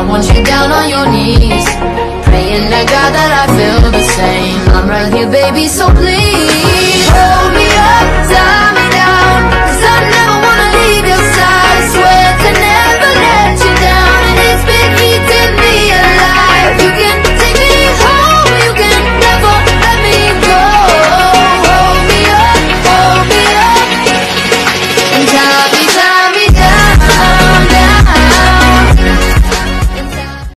I want you down on your knees, praying to God that I feel the same. I'm right here, baby, so please